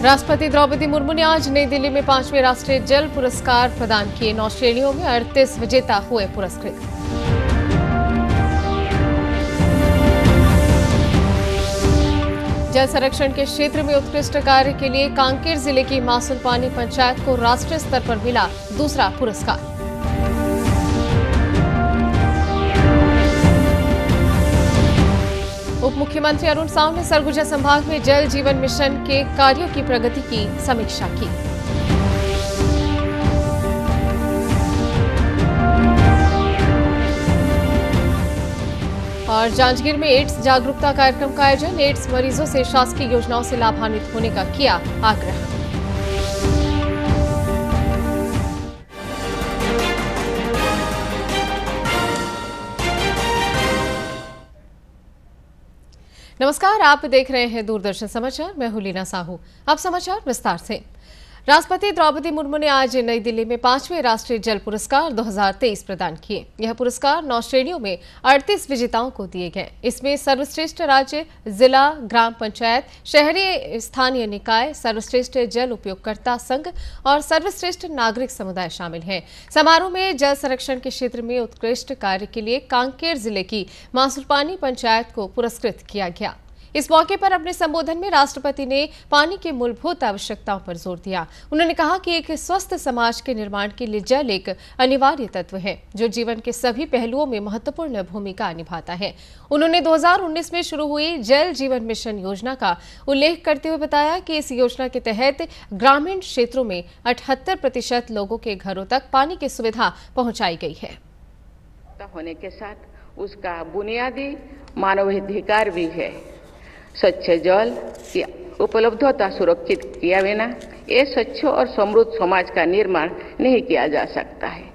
राष्ट्रपति द्रौपदी मुर्मू ने आज नई दिल्ली में 5वें राष्ट्रीय जल पुरस्कार प्रदान किए। 9 श्रेणियों में 38 विजेता हुए पुरस्कृत। जल संरक्षण के क्षेत्र में उत्कृष्ट कार्य के लिए कांकेर जिले की मासुलपानी पंचायत को राष्ट्रीय स्तर पर मिला दूसरा पुरस्कार। उप मुख्यमंत्री अरुण साव ने सरगुजा संभाग में जल जीवन मिशन के कार्यों की प्रगति की समीक्षा की। और जांजगीर में एड्स जागरूकता कार्यक्रम का आयोजन। एड्स मरीजों से शासकीय योजनाओं से लाभान्वित होने का किया आग्रह। नमस्कार, आप देख रहे हैं दूरदर्शन समाचार। मैं हूं लीना साहू। अब समाचार विस्तार से। राष्ट्रपति द्रौपदी मुर्मू ने आज नई दिल्ली में 5वें राष्ट्रीय जल पुरस्कार 2023 प्रदान किए। यह पुरस्कार 9 श्रेणियों में 38 विजेताओं को दिए गए। इसमें सर्वश्रेष्ठ राज्य, जिला, ग्राम पंचायत, शहरी स्थानीय निकाय, सर्वश्रेष्ठ जल उपयोगकर्ता संघ और सर्वश्रेष्ठ नागरिक समुदाय शामिल हैं। समारोह में जल संरक्षण के क्षेत्र में उत्कृष्ट कार्य के लिए कांकेर जिले की मासुलपानी पंचायत को पुरस्कृत किया गया। इस मौके पर अपने संबोधन में राष्ट्रपति ने पानी की मूलभूत आवश्यकताओं पर जोर दिया। उन्होंने कहा कि एक स्वस्थ समाज के निर्माण के लिए जल एक अनिवार्य तत्व है जो जीवन के सभी पहलुओं में महत्वपूर्ण भूमिका निभाता है। उन्होंने 2019 में शुरू हुई जल जीवन मिशन योजना का उल्लेख करते हुए बताया कि इस योजना के तहत ग्रामीण क्षेत्रों में 78% लोगों के घरों तक पानी की सुविधा पहुंचाई गई है। होने के साथ उसका बुनियादी मानवाधिकार भी है। स्वच्छ जल की उपलब्धता सुरक्षित किया बिना ये स्वच्छ और समृद्ध समाज का निर्माण नहीं किया जा सकता है।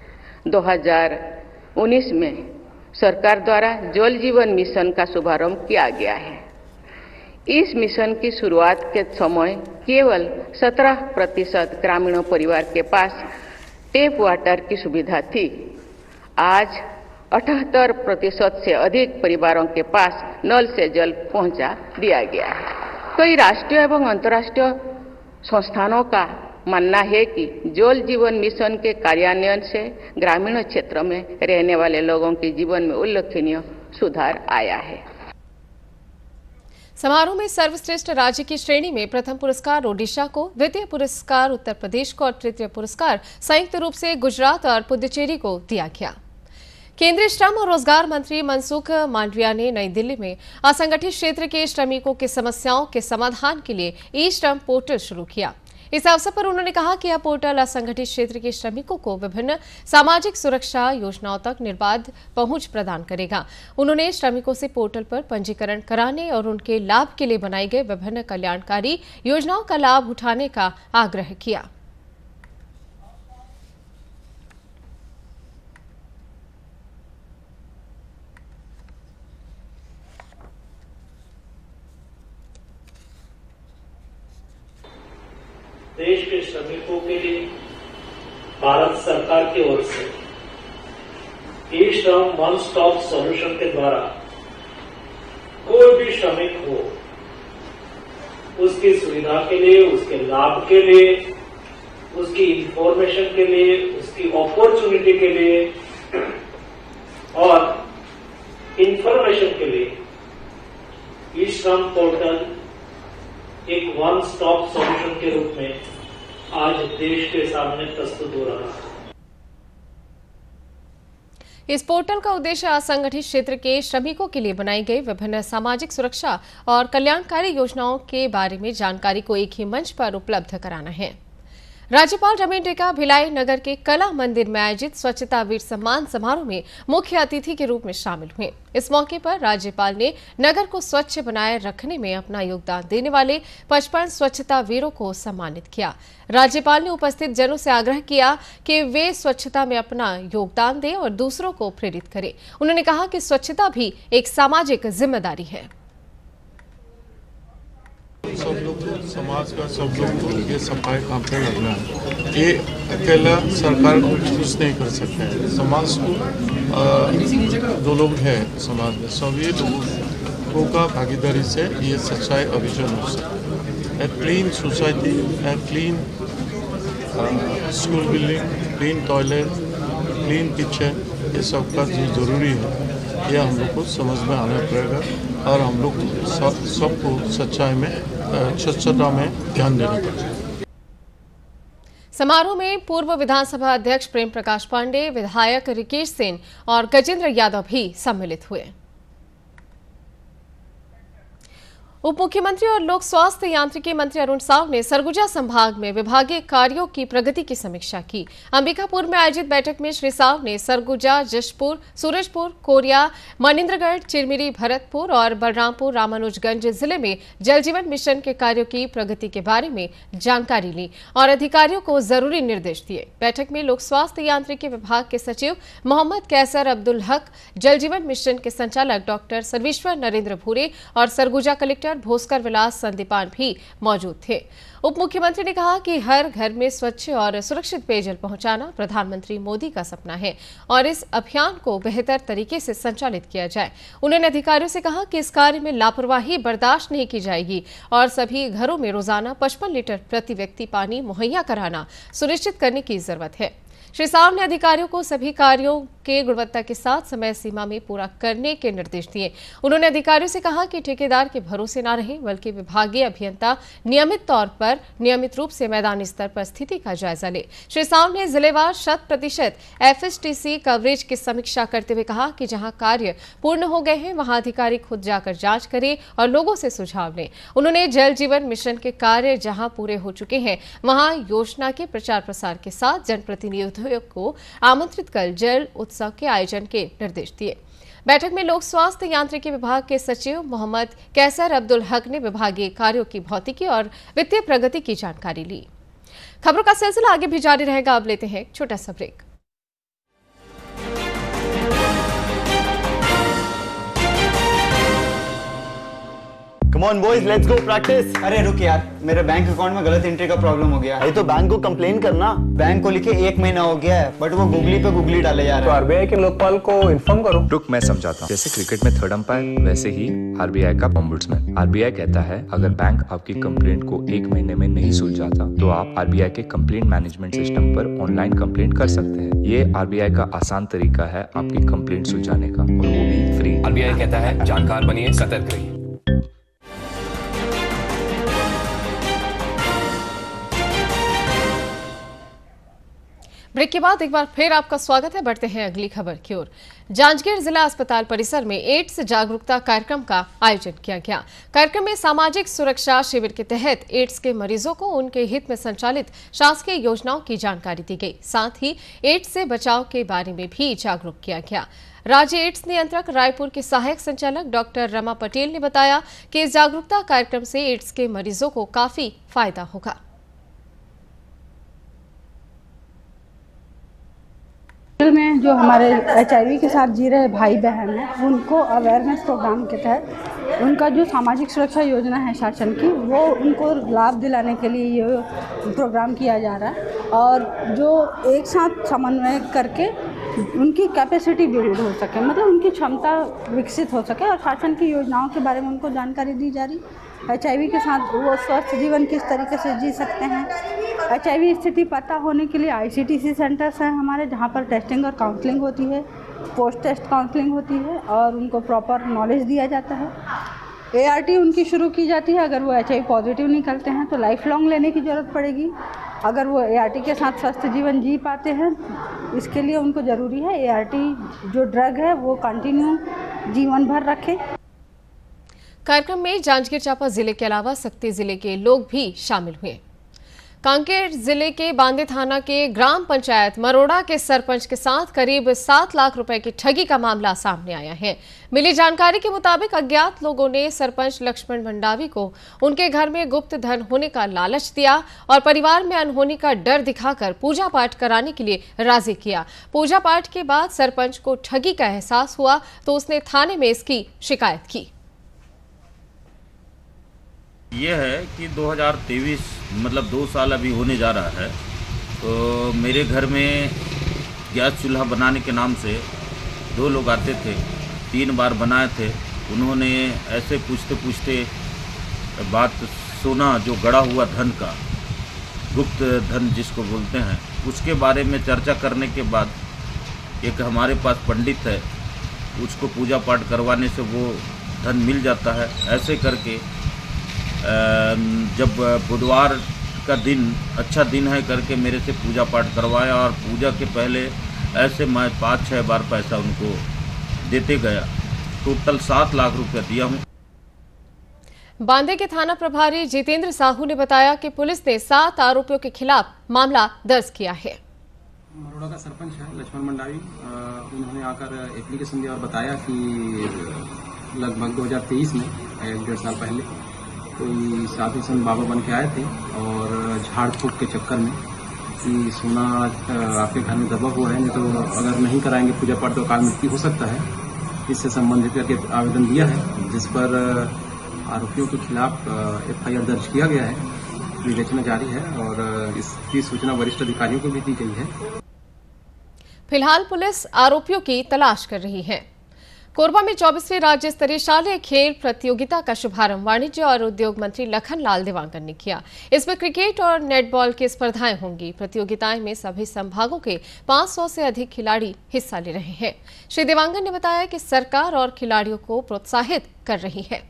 2019 में सरकार द्वारा जल जीवन मिशन का शुभारंभ किया गया है। इस मिशन की शुरुआत के समय केवल 17% ग्रामीण परिवार के पास टैप वाटर की सुविधा थी। आज 78% से अधिक परिवारों के पास नल से जल पहुंचा दिया गया है। कई राष्ट्रीय एवं अंतर्राष्ट्रीय संस्थानों का मानना है कि जल जीवन मिशन के कार्यान्वयन से ग्रामीण क्षेत्र में रहने वाले लोगों के जीवन में उल्लेखनीय सुधार आया है। समारोह में सर्वश्रेष्ठ राज्य की श्रेणी में प्रथम पुरस्कार ओडिशा को, द्वितीय पुरस्कार उत्तर प्रदेश को और तृतीय पुरस्कार संयुक्त रूप से गुजरात और पुडुचेरी को दिया गया। केंद्रीय श्रम और रोजगार मंत्री मनसुख मांडविया ने नई दिल्ली में असंगठित क्षेत्र के श्रमिकों की समस्याओं के समाधान के लिए ई श्रम पोर्टल शुरू किया। इस अवसर पर उन्होंने कहा कि यह पोर्टल असंगठित क्षेत्र के श्रमिकों को विभिन्न सामाजिक सुरक्षा योजनाओं तक निर्बाध पहुंच प्रदान करेगा। उन्होंने श्रमिकों से पोर्टल पर पंजीकरण कराने और उनके लाभ के लिए बनाई गई विभिन्न कल्याणकारी योजनाओं का लाभ उठाने का आग्रह किया। देश के श्रमिकों के लिए भारत सरकार की ओर से ई श्रम वन स्टॉप सॉल्यूशन के द्वारा कोई भी श्रमिक हो उसकी सुविधा के लिए, उसके लाभ के लिए, उसकी इंफॉर्मेशन के लिए, उसकी अपॉर्चुनिटी के लिए और इंफॉर्मेशन के लिए ई श्रम पोर्टल एक वन स्टॉप सॉल्यूशन के रूप में आज देश के सामने प्रस्तुत हो रहा है। इस पोर्टल का उद्देश्य असंगठित क्षेत्र के श्रमिकों के लिए बनाई गई विभिन्न सामाजिक सुरक्षा और कल्याणकारी योजनाओं के बारे में जानकारी को एक ही मंच पर उपलब्ध कराना है। राज्यपाल रमेश डेका भिलाई नगर के कला मंदिर में आयोजित स्वच्छता वीर सम्मान समारोह में मुख्य अतिथि के रूप में शामिल हुए। इस मौके पर राज्यपाल ने नगर को स्वच्छ बनाए रखने में अपना योगदान देने वाले 55 स्वच्छता वीरों को सम्मानित किया। राज्यपाल ने उपस्थित जनों से आग्रह किया कि वे स्वच्छता में अपना योगदान दें और दूसरों को प्रेरित करें। उन्होंने कहा कि स्वच्छता भी एक सामाजिक जिम्मेदारी है। सब लोग समाज का सब लोग को ये सफाई काम पे लगना है। ये अकेला सरकार कुछ नहीं कर सकता है। समाज को जो लोग हैं समाज में सभी लोगों का भागीदारी से ये सच्चाई अभियान हो सकता है। a clean society, a clean school building, clean toilet, clean kitchen, ये सब का जो ज़रूरी है ये हम लोग को समझ में आना पड़ेगा और हम लोग सबको स्वच्छता में ध्यान देना पड़ेगा। समारोह में पूर्व विधानसभा अध्यक्ष प्रेम प्रकाश पांडे, विधायक रिकेश सेन और गजेंद्र यादव भी सम्मिलित हुए। उप मुख्यमंत्री और लोक स्वास्थ्य यांत्रिकी मंत्री अरुण साव ने सरगुजा संभाग में विभागीय कार्यों की प्रगति की समीक्षा की। अंबिकापुर में आयोजित बैठक में श्री साव ने सरगुजा, जशपुर, सूरजपुर, कोरिया, मनिंद्रगढ़, चिरमिरी, भरतपुर और बलरामपुर रामानुजगंज जिले में जल जीवन मिशन के कार्यों की प्रगति के बारे में जानकारी ली और अधिकारियों को जरूरी निर्देश दिए। बैठक में लोक स्वास्थ्य यांत्रिकी विभाग के सचिव मोहम्मद कैसर अब्दुल हक, जल जीवन मिशन के संचालक डॉक्टर सर्वेश्वर नरेंद्र भूरे और सरगुजा कलेक्टर भोस्कर विलास संदीपान भी मौजूद थे। उप मुख्यमंत्री ने कहा कि हर घर में स्वच्छ और सुरक्षित पेयजल पहुंचाना प्रधानमंत्री मोदी का सपना है और इस अभियान को बेहतर तरीके से संचालित किया जाए। उन्होंने अधिकारियों से कहा कि इस कार्य में लापरवाही बर्दाश्त नहीं की जाएगी और सभी घरों में रोजाना 55 लीटर प्रति व्यक्ति पानी मुहैया कराना सुनिश्चित करने की जरूरत है। श्री साव ने अधिकारियों को सभी कार्यों के गुणवत्ता के साथ समय सीमा में पूरा करने के निर्देश दिए। उन्होंने अधिकारियों से कहा कि ठेकेदार के भरोसे न रहें, बल्कि विभागीय अभियंता नियमित रूप से मैदानी स्तर पर स्थिति का जायजा ले। श्री साव ने जिलेवार 100% FSTC कवरेज की समीक्षा करते हुए कहा कि जहां कार्य पूर्ण हो गए हैं वहां अधिकारी खुद जाकर जांच करें और लोगों से सुझाव लें। उन्होंने जल जीवन मिशन के कार्य जहां पूरे हो चुके हैं वहां योजना के प्रचार प्रसार के साथ जनप्रतिनिधियों को आमंत्रित कर जल उत्सव के आयोजन के निर्देश दिए। बैठक में लोक स्वास्थ्य यांत्रिकी विभाग के सचिव मोहम्मद कैसर अब्दुल हक ने विभागीय कार्यों की भौतिकी और वित्तीय प्रगति की जानकारी ली। खबरों का सिलसिला आगे भी जारी रहेगा। अब लेते हैं एक छोटा सा break. Come on boys, let's go practice. अरे रुक यार, मेरे बैंक अकाउंट में गलत एंट्री का प्रॉब्लम हो गया। अरे तो बैंक को कंप्लेन करना। बैंक को लिखे 1 महीना हो गया है, बट वो गूगली पे गूगली डाले जा रहे हैं। तो आरबीआई के लोकपाल को इन्फॉर्म करो। रुक, मैं समझाता हूँ। जैसे क्रिकेट में थर्ड अंपायर, वैसे ही आरबीआई का ओम्बुड्समैन। आरबीआई कहता है अगर बैंक आपकी कंप्लेंट को 1 महीने में नहीं सुलझाता तो आप आरबीआई के कंप्लेंट मैनेजमेंट सिस्टम पर ऑनलाइन कंप्लेंट कर सकते हैं। ये आरबीआई का आसान तरीका है आपकी कंप्लेंट सुलझाने का, और वो भी फ्री। आरबीआई कहता है जानकार बनिए, सतर्क रहिए। ब्रेक के बाद एक बार फिर आपका स्वागत है। बढ़ते हैं अगली खबर की ओर। जांजगीर जिला अस्पताल परिसर में एड्स जागरूकता कार्यक्रम का आयोजन किया गया। कार्यक्रम में सामाजिक सुरक्षा शिविर के तहत एड्स के मरीजों को उनके हित में संचालित शासकीय योजनाओं की जानकारी दी गई। साथ ही एड्स से बचाव के बारे में भी जागरूक किया गया। राज्य एड्स नियंत्रक रायपुर के सहायक संचालक डॉक्टर रमा पटेल ने बताया कि इस जागरूकता कार्यक्रम से एड्स के मरीजों को काफी फायदा होगा। में जो हमारे HIV के साथ जी रहे भाई बहन हैं, उनको अवेयरनेस प्रोग्राम के तहत उनका जो सामाजिक सुरक्षा योजना है शासन की, वो उनको लाभ दिलाने के लिए ये प्रोग्राम किया जा रहा है और जो एक साथ समन्वय करके उनकी कैपेसिटी बिल्ड हो सके, मतलब उनकी क्षमता विकसित हो सके और शासन की योजनाओं के बारे में उनको जानकारी दी जा रही। HIV के साथ वो स्वस्थ जीवन किस तरीके से जी सकते हैं। HIV स्थिति पता होने के लिए ICTC सेंटर्स हैं हमारे, जहाँ पर टेस्टिंग और काउंसलिंग होती है, पोस्ट टेस्ट काउंसलिंग होती है और उनको प्रॉपर नॉलेज दिया जाता है। ART उनकी शुरू की जाती है। अगर वो HIV पॉजिटिव निकलते हैं तो लाइफ लॉन्ग लेने की ज़रूरत पड़ेगी। अगर वो ART के साथ स्वस्थ जीवन जी पाते हैं, इसके लिए उनको ज़रूरी है ART जो ड्रग है वो कंटिन्यू जीवन भर रखें। कार्यक्रम में जांजगीर चांपा जिले के अलावा सक्ती जिले के लोग भी शामिल हुए। कांकेर जिले के बांदे थाना के ग्राम पंचायत मरोड़ा के सरपंच के साथ करीब 7 लाख रुपए की ठगी का मामला सामने आया है। मिली जानकारी के मुताबिक अज्ञात लोगों ने सरपंच लक्ष्मण भंडावी को उनके घर में गुप्त धन होने का लालच दिया और परिवार में अनहोनी का डर दिखाकर पूजा पाठ कराने के लिए राजी किया। पूजा पाठ के बाद सरपंच को ठगी का एहसास हुआ तो उसने थाने में इसकी शिकायत की। ये है कि 2023 मतलब 2 साल अभी होने जा रहा है, तो मेरे घर में गैस चूल्हा बनाने के नाम से 2 लोग आते थे। 3 बार बनाए थे। उन्होंने ऐसे पूछते पूछते बात सोना जो गड़ा हुआ धन का, गुप्त धन जिसको बोलते हैं, उसके बारे में चर्चा करने के बाद एक हमारे पास पंडित है, उसको पूजा पाठ करवाने से वो धन मिल जाता है। ऐसे करके जब बुधवार का दिन अच्छा दिन है करके मेरे से पूजा पाठ करवाया और पूजा के पहले ऐसे मैं 5-6 बार पैसा उनको देते गया। टोटल 7 लाख रुपया दिया हूँ। बांदे के थाना प्रभारी जितेंद्र साहू ने बताया कि पुलिस ने 7 आरोपियों के खिलाफ मामला दर्ज किया है। मरोड़ा का सरपंच है लक्ष्मण मंडावी, उन्होंने आकर एप्लीकेशन दिया और बताया कि लगभग 2023 में 1-1.5 साल पहले कोई साधु संत बाबा बन के आए थे और झाड़ फूक के चक्कर में कि सोना आपके घर में दबा हुआ है, नहीं तो अगर नहीं कराएंगे पूजा पाठ तो अकाल मृत्यु हो सकता है। इससे संबंधित करके आवेदन दिया है, जिस पर आरोपियों के खिलाफ FIR दर्ज किया गया है। विवेचना जारी है और इसकी सूचना वरिष्ठ अधिकारियों को भी दी गई है। फिलहाल पुलिस आरोपियों की तलाश कर रही है। कोरबा में 24वीं राज्य स्तरीय शालेय खेल प्रतियोगिता का शुभारंभ वाणिज्य और उद्योग मंत्री लखनलाल देवांगन ने किया। इसमें क्रिकेट और नेटबॉल की स्पर्धाएं होंगी। प्रतियोगिताएं में सभी संभागों के 500 से अधिक खिलाड़ी हिस्सा ले रहे हैं। श्री देवांगन ने बताया कि सरकार और खिलाड़ियों को प्रोत्साहित कर रही है।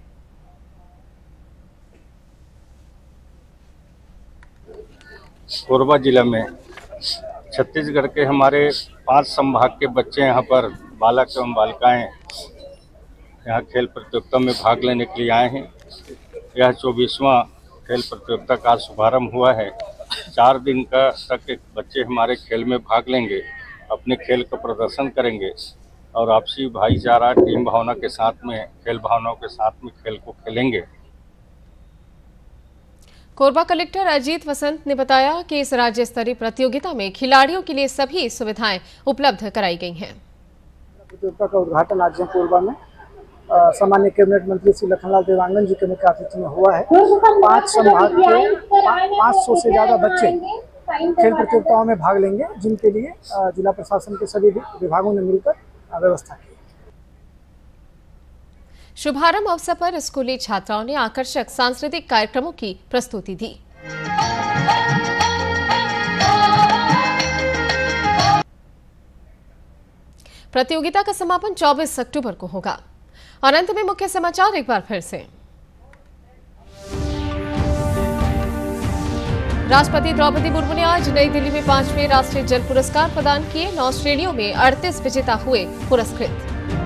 कोरबा जिला में छत्तीसगढ़ के हमारे 5 संभाग के बच्चे यहाँ पर बालक एवं बालिकाएं यहाँ खेल प्रतियोगिता में भाग लेने के लिए आए हैं। यह 24वां खेल प्रतियोगिता का शुभारंभ हुआ है। 4 दिन का तक बच्चे हमारे खेल में भाग लेंगे, अपने खेल का प्रदर्शन करेंगे और आपसी भाईचारा टीम भावना के साथ में, खेल भावनाओं के साथ में खेल को खेलेंगे। कोरबा कलेक्टर अजीत वसंत ने बताया कि इस राज्य स्तरीय प्रतियोगिता में खिलाड़ियों के लिए सभी सुविधाएं उपलब्ध कराई गई हैं। प्रतियोगिता का उद्घाटन आज कोरबा में सामान्य कैबिनेट मंत्री श्री लखनलाल देवांगन जी के मुख्य आतिथ्य में हुआ है। 5 संभाग के 500 से ज्यादा बच्चे खेल प्रतियोगिताओं में भाग लेंगे, जिनके लिए जिला प्रशासन के सभी विभागों ने मिलकर व्यवस्था की। शुभारंभ अवसर पर स्कूली छात्राओं ने आकर्षक सांस्कृतिक कार्यक्रमों की प्रस्तुति दी। प्रतियोगिता का समापन 24 अक्टूबर को होगा। और अंत में मुख्य समाचार एक बार फिर से। राष्ट्रपति द्रौपदी मुर्मू ने आज नई दिल्ली में 5वें राष्ट्रीय जल पुरस्कार प्रदान किए। 9 श्रेणियों में 38 विजेता हुए पुरस्कृत।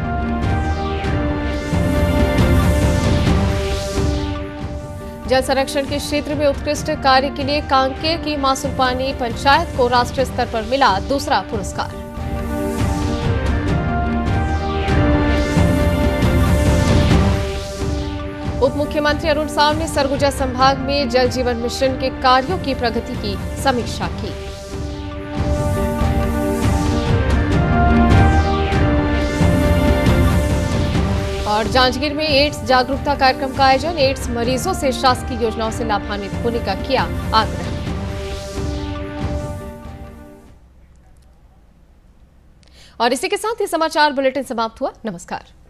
जल संरक्षण के क्षेत्र में उत्कृष्ट कार्य के लिए कांकेर की मासुलपानी पंचायत को राष्ट्रीय स्तर पर मिला दूसरा पुरस्कार। उप मुख्यमंत्री अरुण साव ने सरगुजा संभाग में जल जीवन मिशन के कार्यों की प्रगति की समीक्षा की। और जांजगीर में एड्स जागरूकता कार्यक्रम का आयोजन। एड्स मरीजों से शासकीय योजनाओं से लाभान्वित होने का किया आग्रह। और इसी के साथ ये समाचार बुलेटिन समाप्त हुआ। नमस्कार।